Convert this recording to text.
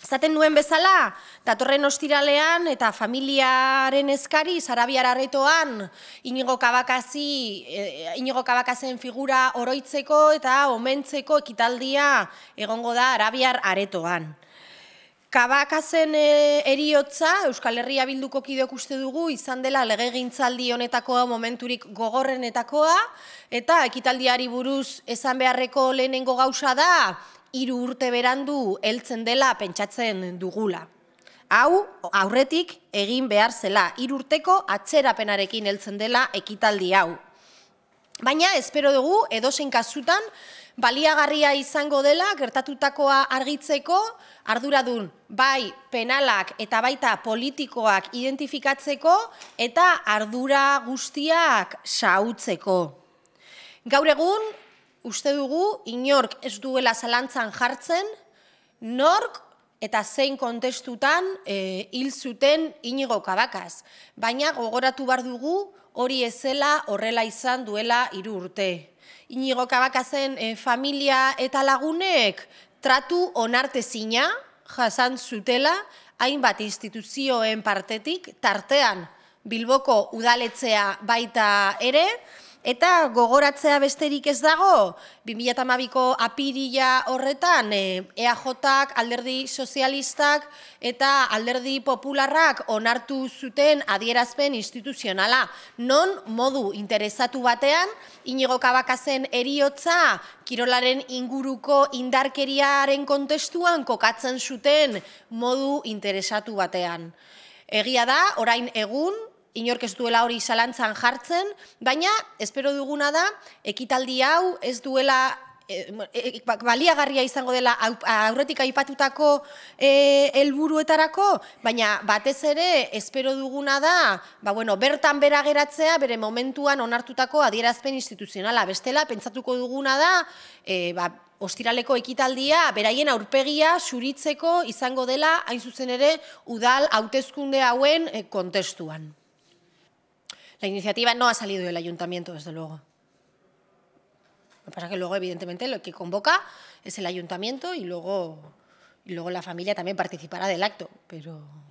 Esaten nuen bezala, datorren ostiralean eta familiaren eskari, Arabiar Aretoan, Iñigo Kabakasen figura oroitzeko eta omentzeko ekitaldia egongo da Arabiar Aretoan. Kabakasen heriotza, Euskal Herria Bilduko kideok uste dugu, izan dela legegintzaldi honetakoa momenturik gogorrenetakoa, eta ekitaldiari buruz esan beharreko lehenengo gauza da, 3 urte berandu heltzen dela pentsatzen dugula. Hau, aurretik egin behar zela, 3 urteko atzerapenarekin heltzen dela ekitaldi hau. Baina, espero dugu, edozein kasutan, baliagarria izango dela, gertatutakoa argitzeko, arduradun, bai penalak eta baita politikoak identifikatzeko eta ardura guztiak xahutzeko. Gaur egun, uste dugu, inork ez duela zalantzan jartzen, nork eta zein kontestutan hil zuten Iñigo Kabakaz. Baina gogoratu behar dugu hori ezela horrela izan duela 3 urte. Iñigo Kabakazen familia eta lagunek tratu onartezina jasan zutela hainbat instituzioen partetik, tartean Bilboko udaletxea baita ere, eta gogoratzea besterik ez dago, 2012ko apirila horretan EAJak, Alderdi Sozialistak eta Alderdi Popularrak onartu zuten adierazpen instituzionala. Non modu interesatu batean, Iñigo Kabakasen heriotza kirolaren inguruko indarkeriaren kontestuan kokatzen zuten modu interesatu batean. Egia da, orain egun, inork ez duela hori zalantzan jartzen, baina espero duguna da, ekitaldi hau ez duela, baliagarria izango dela aurretik aipatutako helburuetarako, baina batez ere espero duguna da, bertan bera geratzea bere momentuan onartutako adierazpen instituzionala. Bestela, pentsatuko duguna da, ostiraleko ekitaldia, beraien aurpegia zuritzeko izango dela, hain zuzen ere, udal hauteskunde hauen kontestuan. La iniciativa no ha salido del ayuntamiento, desde luego. Lo que pasa es que luego, evidentemente, lo que convoca es el ayuntamiento y luego la familia también participará del acto, pero